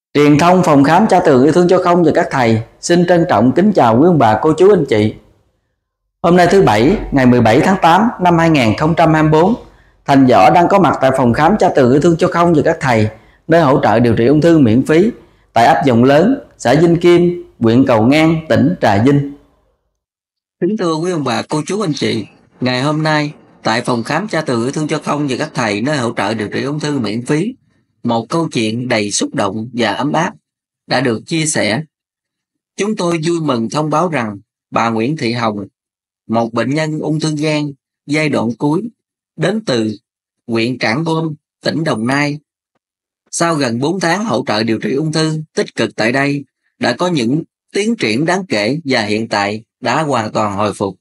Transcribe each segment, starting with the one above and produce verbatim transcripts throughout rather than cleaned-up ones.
Truyền thông phòng khám Cha Tường Yêu Thương Cho Không và các thầy xin trân trọng kính chào quý ông bà, cô chú, anh chị. Hôm nay thứ Bảy, ngày mười bảy tháng tám năm hai nghìn không trăm hai mươi tư, Thành Võ đang có mặt tại phòng khám Cha Tường Yêu Thương Cho Không và các thầy, nơi hỗ trợ điều trị ung thư miễn phí tại ấp Dòng Lớn, xã Vinh Kim, huyện Cầu Ngang, tỉnh Trà Vinh. Kính thưa quý ông bà, cô chú, anh chị, ngày hôm nay tại phòng khám Cha Tường Yêu Thương Cho Không và các thầy, nơi hỗ trợ điều trị ung thư miễn phí, một câu chuyện đầy xúc động và ấm áp đã được chia sẻ. Chúng tôi vui mừng thông báo rằng bà Nguyễn Thị Hồng, một bệnh nhân ung thư gan giai đoạn cuối đến từ huyện Trảng Bom, tỉnh Đồng Nai, sau gần bốn tháng hỗ trợ điều trị ung thư tích cực tại đây, đã có những tiến triển đáng kể và hiện tại đã hoàn toàn hồi phục.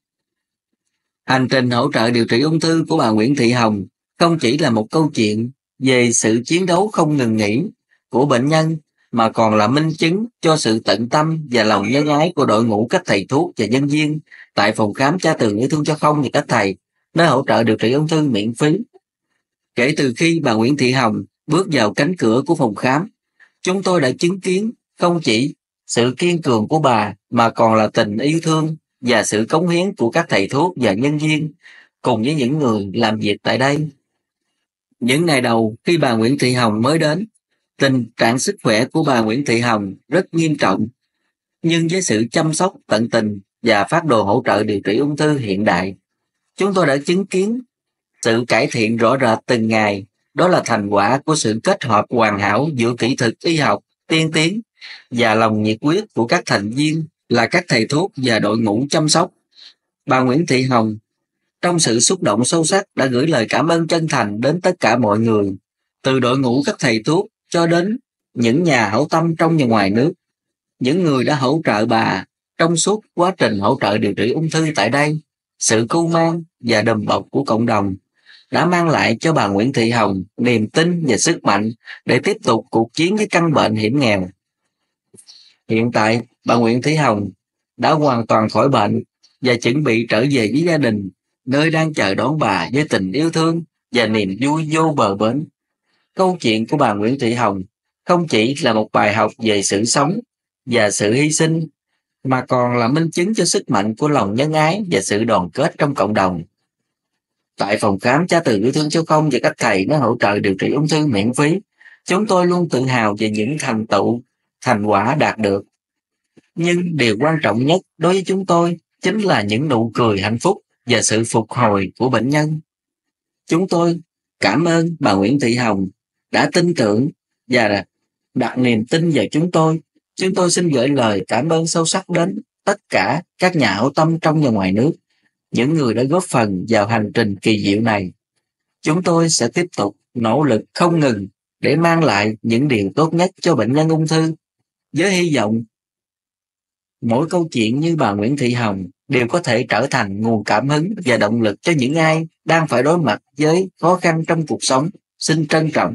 Hành trình hỗ trợ điều trị ung thư của bà Nguyễn Thị Hồng không chỉ là một câu chuyện về sự chiến đấu không ngừng nghỉ của bệnh nhân, mà còn là minh chứng cho sự tận tâm và lòng nhân ái của đội ngũ các thầy thuốc và nhân viên tại phòng khám Cha Tường Yêu Thương Cho Không và các thầy, nơi hỗ trợ điều trị ung thư miễn phí. Kể từ khi bà Nguyễn Thị Hồng bước vào cánh cửa của phòng khám, chúng tôi đã chứng kiến không chỉ sự kiên cường của bà mà còn là tình yêu thương và sự cống hiến của các thầy thuốc và nhân viên cùng với những người làm việc tại đây. Những ngày đầu khi bà Nguyễn Thị Hồng mới đến, tình trạng sức khỏe của bà Nguyễn Thị Hồng rất nghiêm trọng, nhưng với sự chăm sóc tận tình và phác đồ hỗ trợ điều trị ung thư hiện đại, chúng tôi đã chứng kiến sự cải thiện rõ rệt từng ngày. Đó là thành quả của sự kết hợp hoàn hảo giữa kỹ thuật y học tiên tiến và lòng nhiệt huyết của các thành viên là các thầy thuốc và đội ngũ chăm sóc. Bà Nguyễn Thị Hồng trong sự xúc động sâu sắc đã gửi lời cảm ơn chân thành đến tất cả mọi người, từ đội ngũ các thầy thuốc cho đến những nhà hảo tâm trong và ngoài nước, những người đã hỗ trợ bà trong suốt quá trình hỗ trợ điều trị ung thư tại đây. Sự cưu mang và đùm bọc của cộng đồng đã mang lại cho bà Nguyễn Thị Hồng niềm tin và sức mạnh để tiếp tục cuộc chiến với căn bệnh hiểm nghèo. Hiện tại, bà Nguyễn Thị Hồng đã hoàn toàn khỏi bệnh và chuẩn bị trở về với gia đình, nơi đang chờ đón bà với tình yêu thương và niềm vui vô bờ bến. Câu chuyện của bà Nguyễn Thị Hồng không chỉ là một bài học về sự sống và sự hy sinh, mà còn là minh chứng cho sức mạnh của lòng nhân ái và sự đoàn kết trong cộng đồng. Tại phòng khám Cha Tường Yêu Thương Cho Không và các thầy nó hỗ trợ điều trị ung thư miễn phí, chúng tôi luôn tự hào về những thành tựu, thành quả đạt được. Nhưng điều quan trọng nhất đối với chúng tôi chính là những nụ cười hạnh phúc và sự phục hồi của bệnh nhân. Chúng tôi cảm ơn bà Nguyễn Thị Hồng đã tin tưởng và đặt niềm tin vào chúng tôi. Chúng tôi xin gửi lời cảm ơn sâu sắc đến tất cả các nhà hảo tâm trong và ngoài nước, những người đã góp phần vào hành trình kỳ diệu này. Chúng tôi sẽ tiếp tục nỗ lực không ngừng để mang lại những điều tốt nhất cho bệnh nhân ung thư, với hy vọng mỗi câu chuyện như bà Nguyễn Thị Hồng đều có thể trở thành nguồn cảm hứng và động lực cho những ai đang phải đối mặt với khó khăn trong cuộc sống. Xin trân trọng.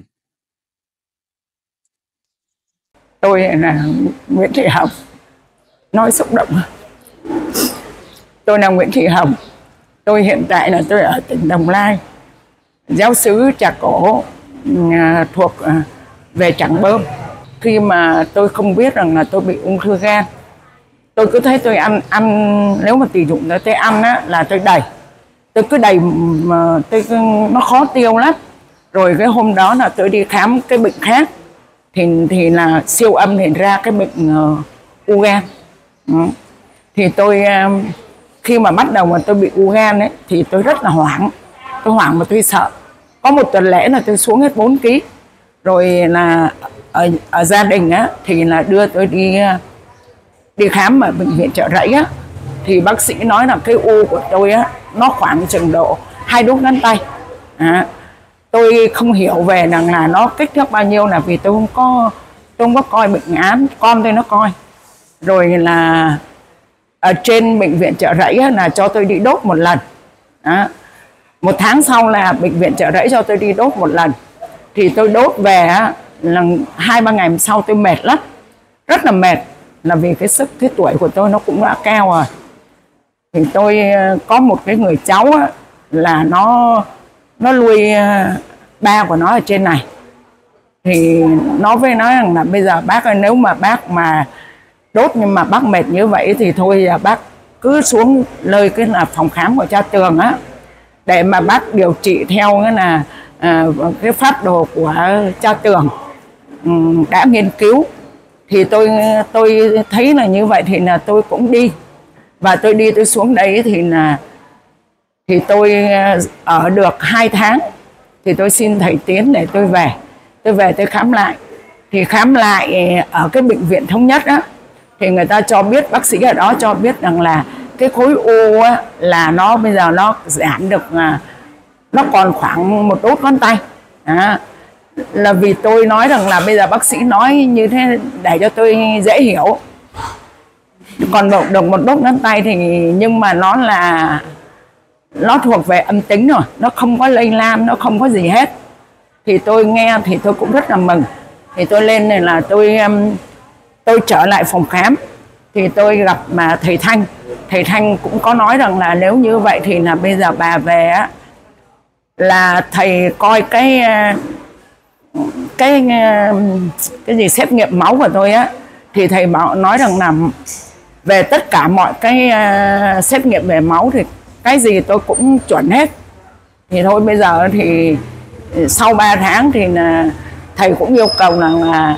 Tôi là Nguyễn Thị Hồng. Nói xúc động. Tôi là Nguyễn Thị Hồng. Tôi hiện tại là tôi ở tỉnh Đồng Nai, giáo xứ Trà Cổ, thuộc về Trảng Bom. Khi mà tôi không biết rằng là tôi bị ung thư gan, tôi cứ thấy tôi ăn ăn nếu mà tỷ dụng tôi ăn á, là tôi đầy, tôi cứ đầy mà tôi nó khó tiêu lắm. Rồi cái hôm đó là tôi đi khám cái bệnh khác, thì thì là siêu âm thì ra cái bệnh uh, u gan. Ừ. Thì tôi uh, khi mà bắt đầu mà tôi bị u gan ấy, thì tôi rất là hoảng, tôi hoảng mà tôi sợ. Có một tuần lễ là tôi xuống hết bốn ký. Rồi là ở, ở gia đình á thì là đưa tôi đi đi khám ở bệnh viện Chợ Rẫy á, thì bác sĩ nói là cái u của tôi á nó khoảng chừng độ hai đốt ngón tay. À, tôi không hiểu về rằng là nó kích thước bao nhiêu, là vì tôi không có tôi không có coi bệnh án, con tôi nó coi. Rồi là ở trên bệnh viện Chợ Rẫy á, là cho tôi đi đốt một lần. À, một tháng sau là bệnh viện Chợ Rẫy cho tôi đi đốt một lần. Thì tôi đốt về á, là hai ba ngày sau tôi mệt lắm, rất là mệt, là vì cái sức cái tuổi của tôi nó cũng đã cao rồi. Thì tôi có một cái người cháu á, là nó nó nuôi ba của nó ở trên này. Thì nó với nói rằng là bây giờ bác ơi, nếu mà bác mà đốt nhưng mà bác mệt như vậy thì thôi bác cứ xuống nơi cái là phòng khám của cha Tường á, để mà bác điều trị theo cái là à, cái phác đồ của cha Tường um, đã nghiên cứu. Thì tôi tôi thấy là như vậy thì là tôi cũng đi, và tôi đi tôi xuống đấy thì là thì tôi ở được hai tháng thì tôi xin thầy Tiến để tôi về. Tôi về tôi khám lại, thì khám lại ở cái bệnh viện Thống Nhất á, thì người ta cho biết, bác sĩ ở đó cho biết rằng là cái khối u á, là nó bây giờ nó giảm được, nó còn khoảng một đốt ngón tay. À, là vì tôi nói rằng là bây giờ bác sĩ nói như thế để cho tôi dễ hiểu, còn được, được một đốt ngón tay thì nhưng mà nó là nó thuộc về âm tính rồi, nó không có lây lan, nó không có gì hết. Thì tôi nghe thì tôi cũng rất là mừng. Thì tôi lên này là tôi tôi trở lại phòng khám, thì tôi gặp mà thầy Thanh. Thầy Thanh cũng có nói rằng là nếu như vậy thì là bây giờ bà về á, là thầy coi cái cái cái gì xét nghiệm máu của tôi á, thì thầy bảo nói rằng là về tất cả mọi cái uh, xét nghiệm về máu thì cái gì tôi cũng chuẩn hết. Thì thôi bây giờ thì sau ba tháng thì là thầy cũng yêu cầu rằng là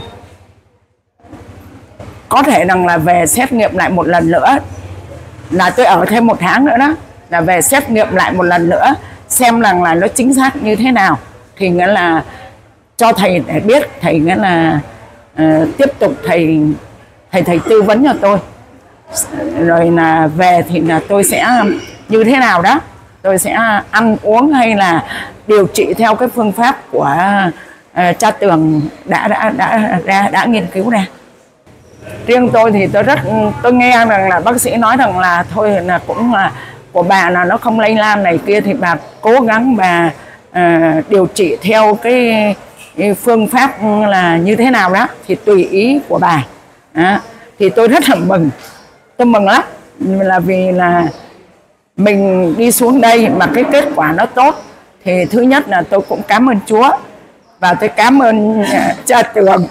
có thể rằng là về xét nghiệm lại một lần nữa, là tôi ở thêm một tháng nữa đó, là về xét nghiệm lại một lần nữa xem rằng là nó chính xác như thế nào, thì nghĩa là cho thầy để biết, thầy nghĩa là uh, tiếp tục thầy thầy thầy tư vấn cho tôi, rồi là về thì là tôi sẽ như thế nào đó, tôi sẽ ăn uống hay là điều trị theo cái phương pháp của uh, cha Tường đã đã đã đã, đã nghiên cứu ra. Riêng tôi thì tôi rất tôi nghe rằng là bác sĩ nói rằng là thôi là cũng là của bà là nó không lây lan này kia, thì bà cố gắng bà uh, điều trị theo cái, cái phương pháp là như thế nào đó thì tùy ý của bà. Đó. Thì tôi rất là mừng, tôi mừng lắm, là vì là mình đi xuống đây mà cái kết quả nó tốt. Thì thứ nhất là tôi cũng cảm ơn Chúa, và tôi cảm ơn uh, cha Tường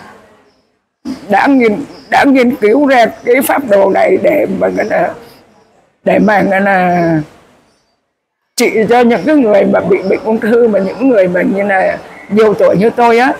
đã nghiên đã nghiên cứu ra cái pháp đồ này để mà để mà là trị cho những cái người mà bị bệnh ung thư, mà những người mà như là nhiều tuổi như tôi á,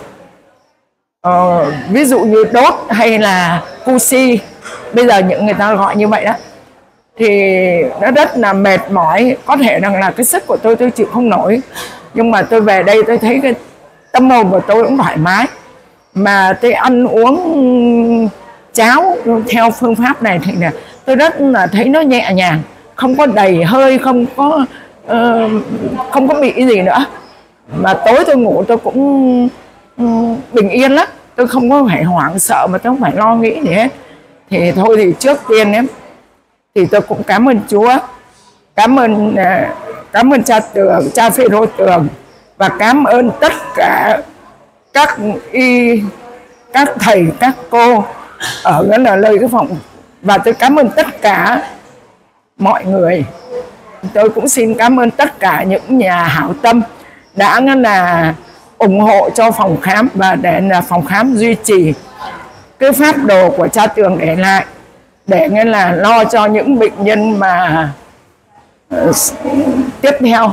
ờ, ví dụ như đốt hay là cu si, bây giờ những người ta gọi như vậy đó, thì nó rất là mệt mỏi. Có thể rằng là cái sức của tôi tôi chịu không nổi, nhưng mà tôi về đây tôi thấy cái tâm hồn của tôi cũng thoải mái, mà tôi ăn uống cháo theo phương pháp này thì là tôi rất là thấy nó nhẹ nhàng, không có đầy hơi, không có uh, không có bị gì nữa. Mà tối tôi ngủ tôi cũng um, bình yên lắm, tôi không có phải hoảng sợ mà tôi không phải lo nghĩ gì hết. Thì thôi thì trước tiên ấy, thì tôi cũng cảm ơn Chúa, cảm ơn uh, cảm ơn cha Tường, cha Phêrô Tường, và cảm ơn tất cả các y, các thầy, các cô ở cái là lời cái phòng, và tôi cảm ơn tất cả mọi người. Tôi cũng xin cảm ơn tất cả những nhà hảo tâm đã là ủng hộ cho phòng khám, và để là phòng khám duy trì cái pháp đồ của cha Tường để lại, để nghĩa là lo cho những bệnh nhân mà uh, tiếp theo.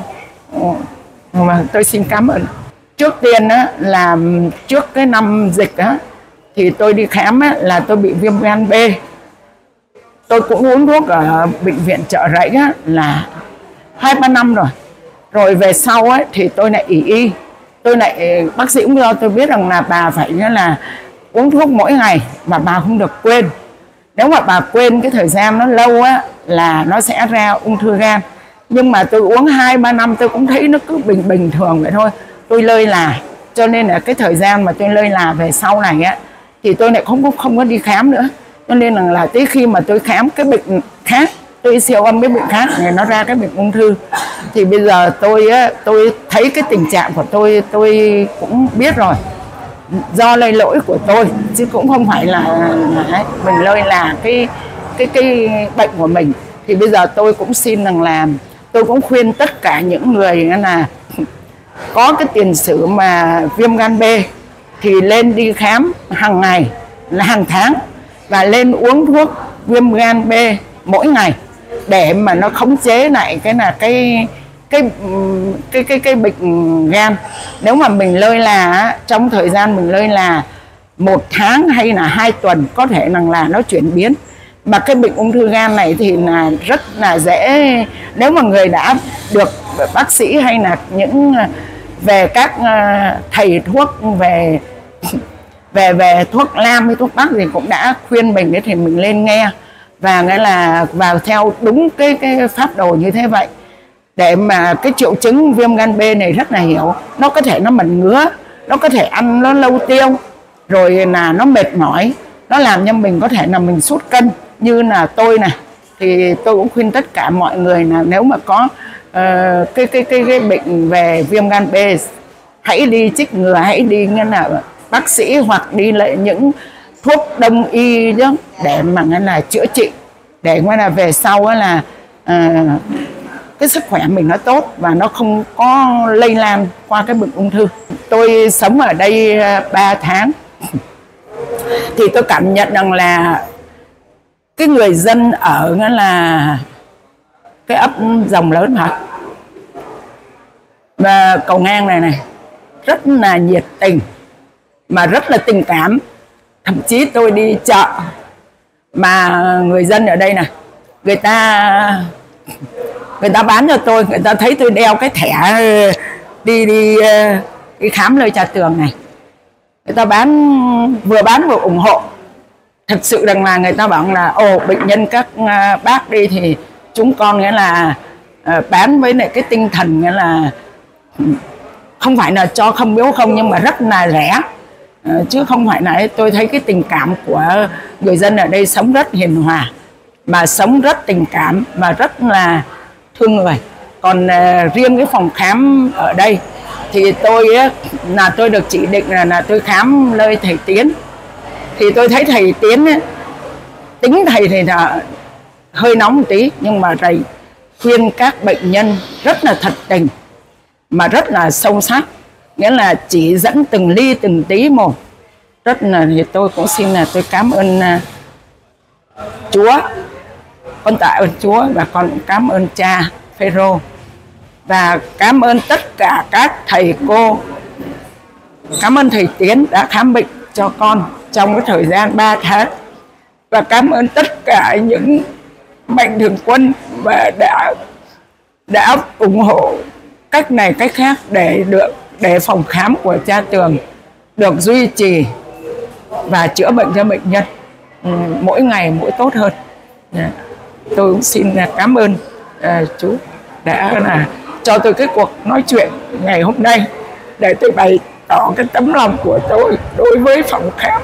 Mà tôi xin cảm ơn. Trước tiên á, là trước cái năm dịch á, thì tôi đi khám á, là tôi bị viêm gan B. Tôi cũng uống thuốc ở bệnh viện Chợ Rẫy á, là hai ba năm rồi. Rồi về sau á, thì tôi lại ỷ y. Tôi lại bác sĩ cũng cho tôi biết rằng là bà phải là uống thuốc mỗi ngày, mà bà không được quên. Nếu mà bà quên cái thời gian nó lâu á, là nó sẽ ra ung thư gan. Nhưng mà tôi uống hai ba năm tôi cũng thấy nó cứ bình bình thường vậy thôi. Tôi lơi là, cho nên là cái thời gian mà tôi lơi là về sau này á, thì tôi lại không có không có đi khám nữa. Cho nên là, là tới khi mà tôi khám cái bệnh khác, tôi siêu âm cái bệnh khác thì nó ra cái bệnh ung thư. Thì bây giờ tôi á, tôi thấy cái tình trạng của tôi tôi cũng biết rồi, do lây lỗi của tôi chứ cũng không phải là, là mình lơi là cái cái cái bệnh của mình. Thì bây giờ tôi cũng xin rằng là tôi cũng khuyên tất cả những người là có cái tiền sử mà viêm gan B thì lên đi khám hàng ngày là hàng tháng, và lên uống thuốc viêm gan B mỗi ngày để mà nó khống chế lại cái là cái cái cái cái cái bệnh gan. Nếu mà mình lơi là trong thời gian mình lơi là một tháng hay là hai tuần có thể rằng là nó chuyển biến. Mà cái bệnh ung thư gan này thì là rất là dễ, nếu mà người đã được bác sĩ hay là những về các thầy thuốc về về về thuốc nam hay thuốc bắc thì cũng đã khuyên mình thì mình lên nghe và nghĩa là vào theo đúng cái cái phác đồ như thế vậy, để mà cái triệu chứng viêm gan B này rất là hiểu. Nó có thể nó mẩn ngứa, nó có thể ăn nó lâu tiêu, rồi là nó mệt mỏi, nó làm cho mình có thể là mình sút cân. Như là tôi này thì tôi cũng khuyên tất cả mọi người là nếu mà có uh, cái, cái cái cái bệnh về viêm gan B, hãy đi chích ngừa, hãy đi nghĩa là bác sĩ hoặc đi lại những thuốc đông y chứ, để mà nghĩa là chữa trị, để nghĩa là về sau là uh, cái sức khỏe mình nó tốt và nó không có lây lan qua cái bệnh ung thư. Tôi sống ở đây ba tháng thì tôi cảm nhận rằng là cái người dân ở nghĩa là cái ấp Rồng Lớn hả, và cầu ngang này này rất là nhiệt tình mà rất là tình cảm. Thậm chí tôi đi chợ mà người dân ở đây này, người ta người ta bán cho tôi, người ta thấy tôi đeo cái thẻ đi đi đi khám Lơi Trà Tường này, người ta bán vừa bán vừa ủng hộ. Thật sự rằng là người ta bảo là ồ, bệnh nhân các bác đi thì chúng con nghĩa là uh, bán với lại cái tinh thần nghĩa là không phải là cho không biếu không, nhưng mà rất là rẻ, uh, chứ không phải là. Tôi thấy cái tình cảm của người dân ở đây sống rất hiền hòa, mà sống rất tình cảm, mà rất là thương người. Còn uh, riêng cái phòng khám ở đây thì tôi uh, là tôi được chỉ định là, là tôi khám nơi thầy Tiến. Thì tôi thấy thầy Tiến ấy, tính thầy thì là hơi nóng một tí, nhưng mà thầy khuyên các bệnh nhân rất là thật tình mà rất là sâu sắc, nghĩa là chỉ dẫn từng ly từng tí một. Rất là, thì tôi cũng xin là tôi cảm ơn uh, Chúa, con tạ ơn Chúa, và con cảm ơn cha Phêrô, và cảm ơn tất cả các thầy cô. Cảm ơn thầy Tiến đã khám bệnh cho con trong cái thời gian ba tháng, và cảm ơn tất cả những mạnh thường quân và đã đã ủng hộ cách này cách khác để được để phòng khám của Cha Tường được duy trì và chữa bệnh cho bệnh nhân mỗi ngày mỗi tốt hơn. Tôi cũng xin cảm ơn uh, chú đã là cho tôi cái cuộc nói chuyện ngày hôm nay để tôi bày tỏ cái tấm lòng của tôi đối với phòng khám.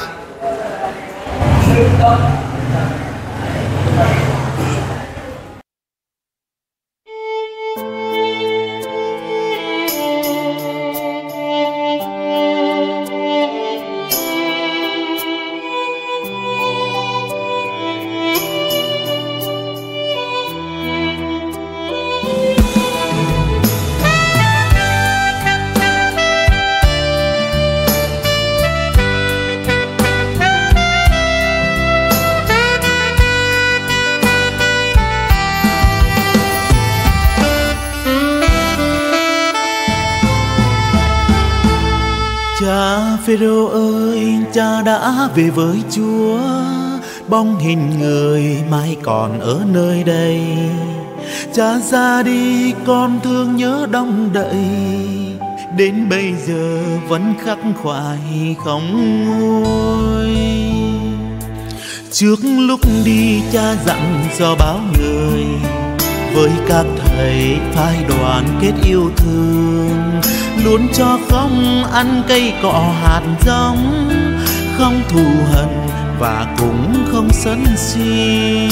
Cha Phêrô ơi, cha đã về với Chúa, bóng hình người mãi còn ở nơi đây. Cha ra đi con thương nhớ đong đậy, đến bây giờ vẫn khắc khoải không nguôi. Trước lúc đi cha dặn dò báo người, với các thầy phải đoàn kết yêu thương, luôn cho không ăn cây cọ hạt giống, không thù hận và cũng không sân si.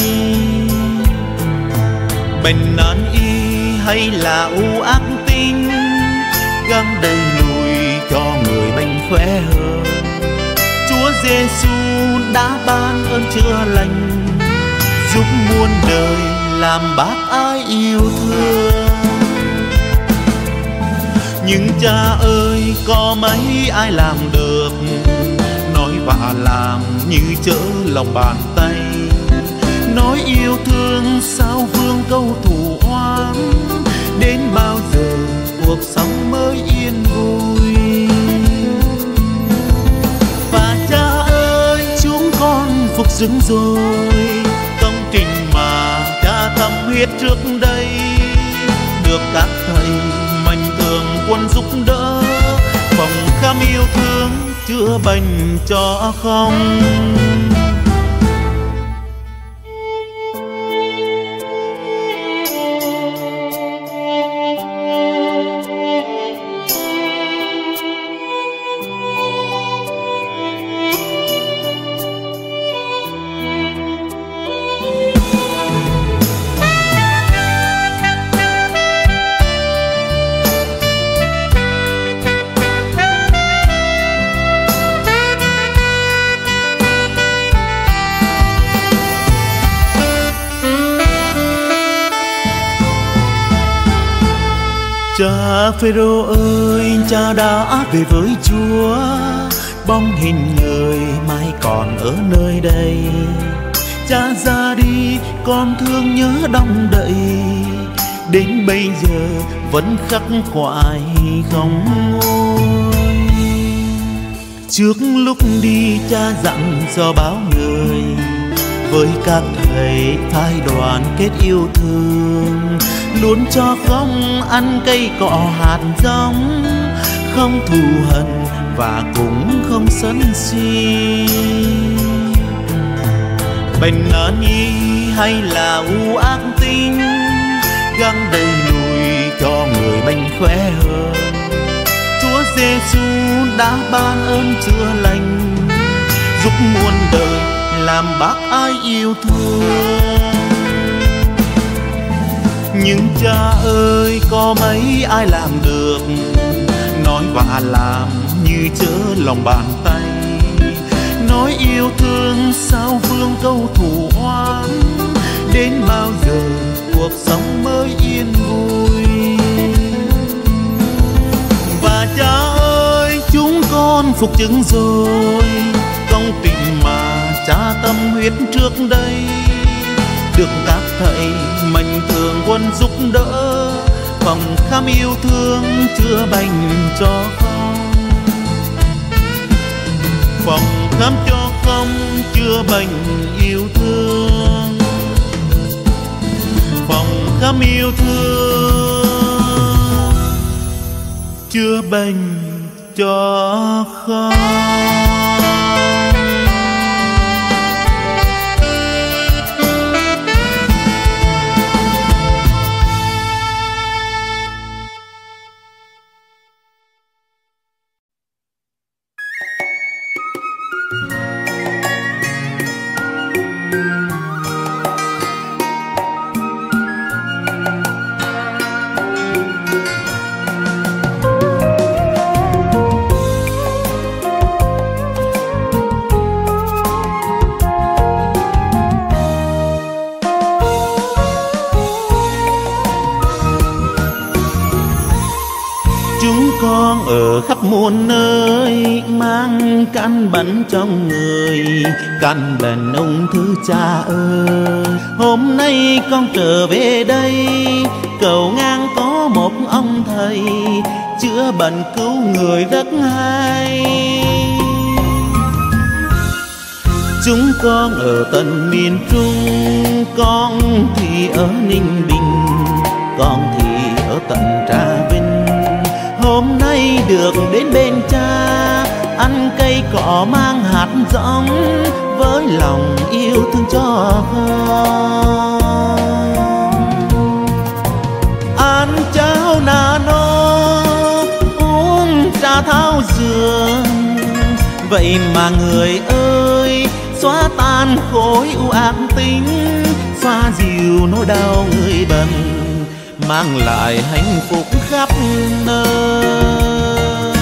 Bệnh nan y hay là u ác tính, gắng đẩy lùi cho người bệnh khỏe hơn. Chúa Giêsu đã ban ơn chữa lành, giúp muôn đời làm bác ái yêu thương. Nhưng cha ơi có mấy ai làm được, nói và làm như chớ lòng bàn tay. Nói yêu thương sao vương câu thù oán, đến bao giờ cuộc sống mới yên vui. Và cha ơi chúng con phục dựng rồi công trình mà cha thầm huyết trước đây, được các thầy mạnh thường quân giúp đỡ, phòng khám yêu thương chữa bệnh cho không. Cha Phêrô ơi, cha đã về với Chúa, bóng hình người mãi còn ở nơi đây. Cha ra đi con thương nhớ đong đậy, đến bây giờ vẫn khắc khoải không nguôi. Trước lúc đi cha dặn dò báo người, với các thầy phái đoàn kết yêu thương, luôn cho không ăn cây cọ hạt giống, không thù hận và cũng không sân si. Bệnh nan y hay là u ác tính, gắng đẩy lùi cho người bệnh khỏe hơn. Chúa Giêsu đã ban ơn chữa lành, giúp muôn đời làm bác ai yêu thương. Nhưng cha ơi có mấy ai làm được, nói và làm như chớ lòng bàn tay. Nói yêu thương sao vương câu thù oán, đến bao giờ cuộc sống mới yên vui. Và cha ơi chúng con phục chứng rồi công trình mà cha tâm huyết trước đây, được các thầy mạnh thường quân giúp đỡ, phòng khám yêu thương chữa bệnh cho không. Phòng khám cho không chữa bệnh yêu thương, phòng khám yêu thương chữa bệnh cho không. Con ở khắp muôn nơi mang căn bệnh trong người, căn bệnh ung thư cha ơi. Hôm nay con trở về đây cầu ngang có một ông thầy chữa bệnh cứu người rất hay. Chúng con ở tận miền Trung, con thì ở Ninh Bình, con thì ở tận Trà Vinh. Hôm nay được đến bên cha, ăn cây cỏ mang hạt giống, với lòng yêu thương cho con. Ăn cháo nano, uống trà thảo dược, vậy mà người ơi xóa tan khối u ác tính, xoa dịu nỗi đau người bệnh, mang lại hạnh phúc khắp nơi.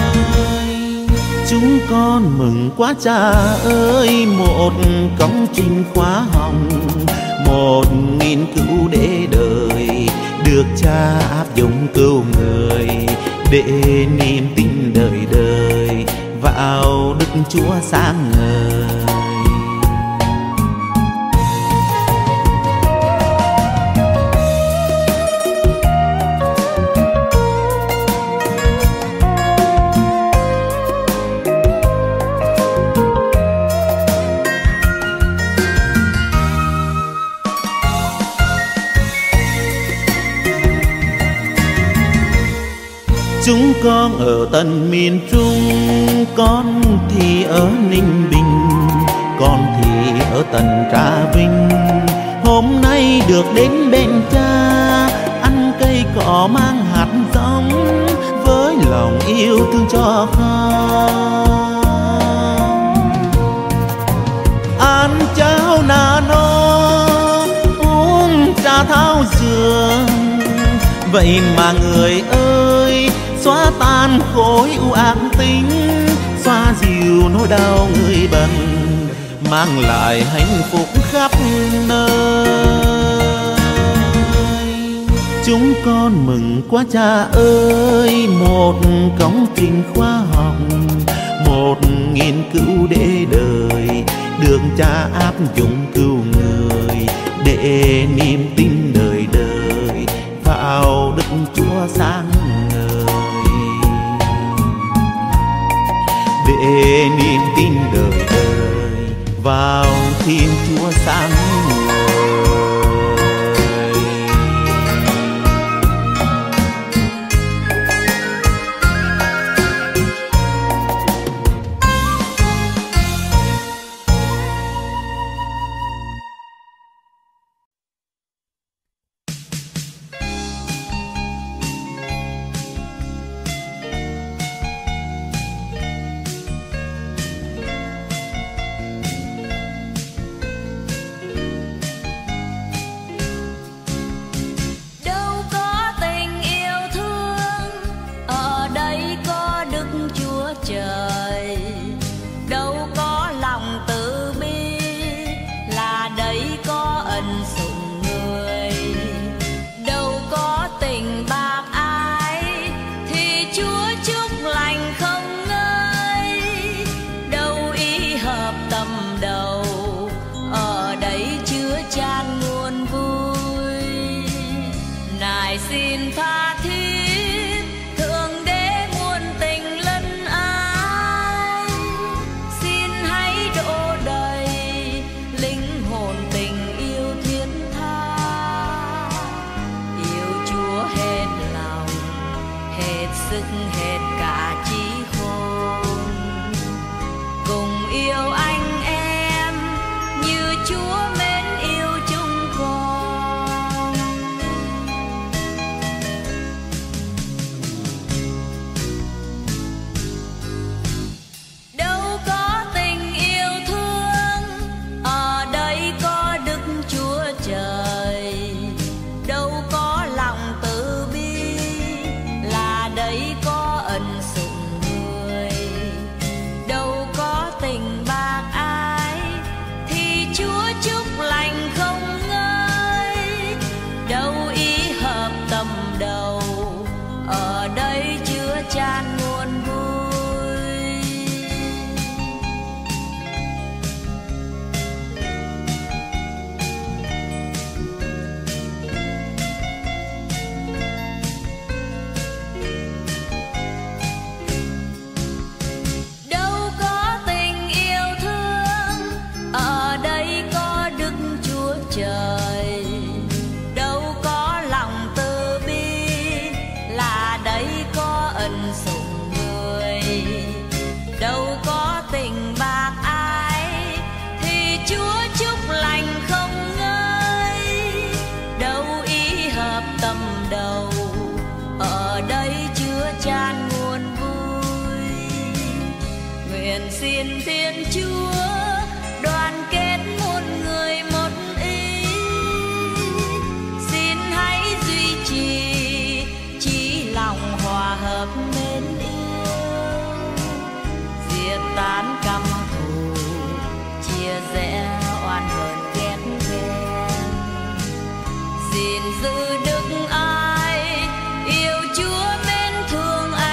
Chúng con mừng quá cha ơi, một công trình khóa hồng, một nghiên cứu để đời, được cha áp dụng cứu người, để niềm tin đời đời vào Đức Chúa sáng ngời. Chúng con ở tận miền Trung, con thì ở Ninh Bình, con thì ở tận Trà Vinh. Hôm nay được đến bên cha, ăn cây cỏ mang hạt giống, với lòng yêu thương cho con. Ăn cháo nà no, uống trà thảo dược, vậy mà người ơi, xóa tan khối u ác tính, xoa dịu nỗi đau người bần, mang lại hạnh phúc khắp nơi. Chúng con mừng quá cha ơi, một công trình khoa học, một nghiên cứu để đời được cha áp dụng cứu người, để niềm tin đời đời vào Đức Chúa sáng ngời, để niềm tin đời đời vào Thiên Chúa sáng ngời. Xin tha thiết thượng đế muôn tình lân ái, xin hãy đổ đầy linh hồn tình yêu thiết tha, yêu Chúa hết lòng, hết sức, hết cả trí khôn, cùng yêu anh em như Chúa mến yêu chúng con. Chan nguồn vui, đâu có tình yêu thương, ở đây có Đức Chúa Trời, đâu có lòng từ bi, là đấy có ân sủng người, đâu có tình bạc ai thì Chúa chúc lành không ngơi, đâu ý hợp tâm đầu, ở đây chứa chan nguồn vui. Nguyện xin Thiên Chúa đoàn kết muôn người một ý, xin hãy duy trì chí lòng hòa hợp mến yêu, diệt tán căm thù, chia rẽ oan hờn ghét ghen, gìn giữ đức ai, yêu Chúa mến thương ai.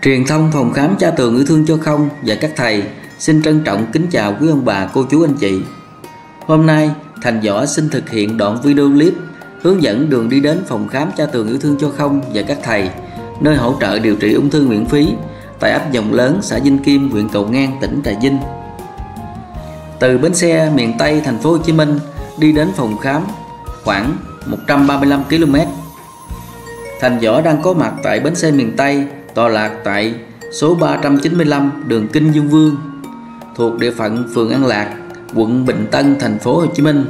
Truyền thông phòng khám Cha Tường Yêu Thương Cho Không và các thầy xin trân trọng kính chào quý ông bà, cô chú, anh chị. Hôm nay Thành Võ xin thực hiện đoạn video clip hướng dẫn đường đi đến phòng khám Cha Tường Yêu Thương Cho Không và các thầy, nơi hỗ trợ điều trị ung thư miễn phí tại ấp Dòng Lớn, xã Vinh Kim, huyện Cầu Ngang, tỉnh Trà Vinh. Từ bến xe miền Tây thành phố Hồ Chí Minh đi đến phòng khám khoảng một trăm ba mươi lăm ki lô mét. Thành Võ đang có mặt tại bến xe miền Tây, tọa lạc tại số ba trăm chín mươi lăm đường Kinh Dương Vương, thuộc địa phận phường An Lạc, quận Bình Tân, thành phố Hồ Chí Minh.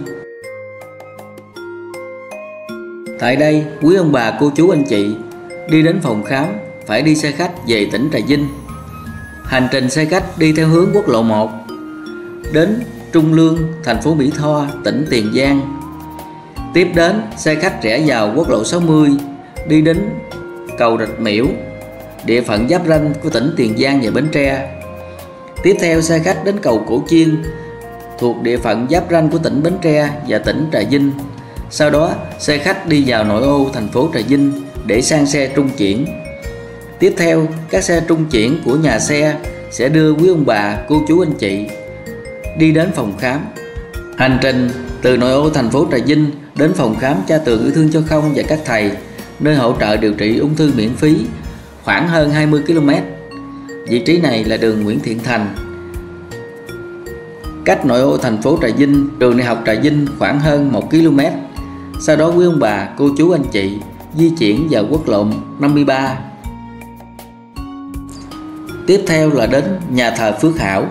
Tại đây, quý ông bà, cô chú, anh chị đi đến phòng khám phải đi xe khách về tỉnh Trà Vinh. Hành trình xe khách đi theo hướng quốc lộ một đến Trung Lương, thành phố Mỹ Tho, tỉnh Tiền Giang. Tiếp đến xe khách rẽ vào quốc lộ sáu mươi đi đến cầu Rạch Miễu, địa phận giáp ranh của tỉnh Tiền Giang và Bến Tre. Tiếp theo xe khách đến cầu Cổ Chiên, thuộc địa phận giáp ranh của tỉnh Bến Tre và tỉnh Trà Vinh. Sau đó xe khách đi vào nội ô thành phố Trà Vinh để sang xe trung chuyển. Tiếp theo các xe trung chuyển của nhà xe sẽ đưa quý ông bà, cô chú, anh chị đi đến phòng khám. Hành trình từ nội ô thành phố Trà Vinh đến phòng khám Cha Tường Yêu Thương Cho Không và các thầy, nơi hỗ trợ điều trị ung thư miễn phí, khoảng hơn hai mươi ki lô mét. Vị trí này là đường Nguyễn Thiện Thành, cách nội ô thành phố Trà Vinh, trường đại học Trà Vinh khoảng hơn một ki lô mét. Sau đó quý ông bà, cô chú, anh chị di chuyển vào quốc lộ năm mươi ba. Tiếp theo là đến nhà thờ Phước Hảo.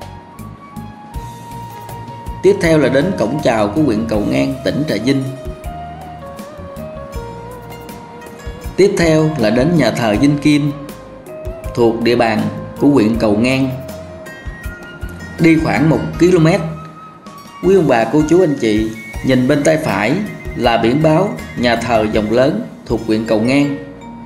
Tiếp theo là đến cổng chào của huyện Cầu Ngang, tỉnh Trà Vinh. Tiếp theo là đến nhà thờ Vinh Kim, thuộc địa bàn của huyện Cầu Ngang. Đi khoảng một ki lô mét, quý ông bà, cô chú, anh chị nhìn bên tay phải là biển báo nhà thờ Dòng Lớn, thuộc huyện Cầu Ngang.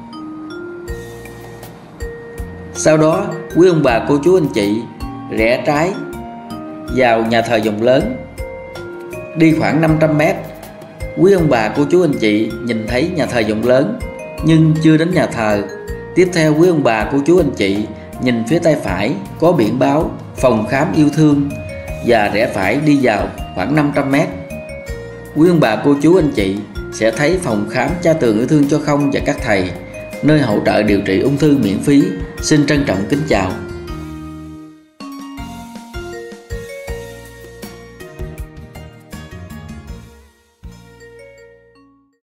Sau đó quý ông bà, cô chú, anh chị rẽ trái vào nhà thờ Dòng Lớn. Đi khoảng năm trăm mét, quý ông bà, cô chú, anh chị nhìn thấy nhà thờ Dòng Lớn nhưng chưa đến nhà thờ. Tiếp theo quý ông bà, cô chú, anh chị nhìn phía tay phải có biển báo phòng khám yêu thương và rẽ phải đi vào khoảng năm trăm mét. Quý ông bà, cô chú, anh chị sẽ thấy phòng khám Cha Tường Yêu Thương Cho Không và các thầy, nơi hỗ trợ điều trị ung thư miễn phí. Xin trân trọng kính chào.